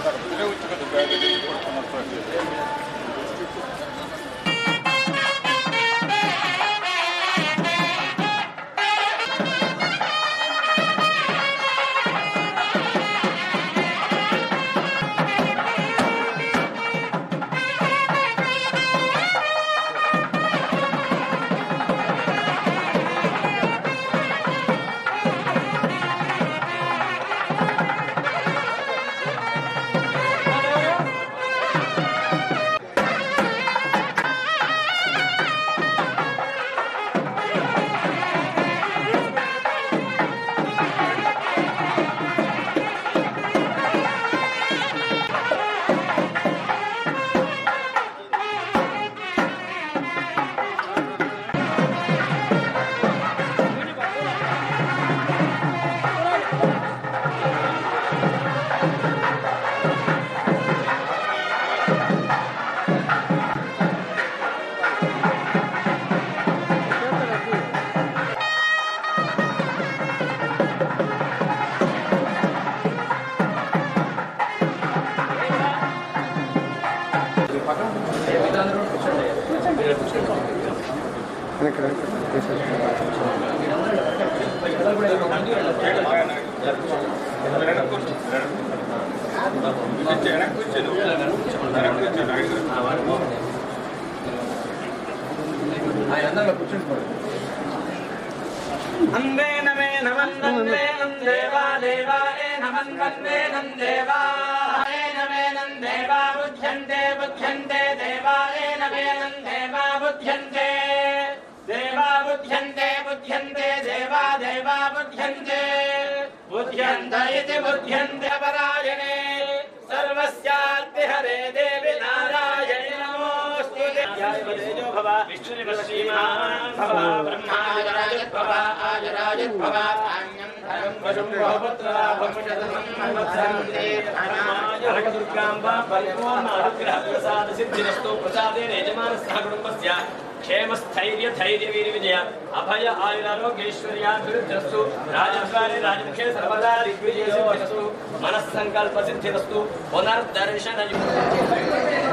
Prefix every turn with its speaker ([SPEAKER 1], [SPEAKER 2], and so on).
[SPEAKER 1] Ande name namande nandeva deva e namande nandeva e name nandeva buddhante deva e name nandeva buddhante deva deva buddhante iti buddhante parayane sarvasyatte hare devi narayane namostute jayavadejo bhava vishnudevasimhan bhava brahmarajat bhava ajrajat bhava anyam dharam vajumbahuputra bhamushadam manvatsante dharmaya durgamba paripurna anugraha prasad siddhinastu prasadene yajamansah kudumbasya क्षेमस्थैर्य धैर्य वीर विजय अभय आयुरारोग्यैश्वर्याभिवृद्धिरस्तु राजद्वारे राजमुखे सर्वदा दिग्विजयो वस्तु मनस्संकल्प सिद्धिरस्तु पुनर्दर्शन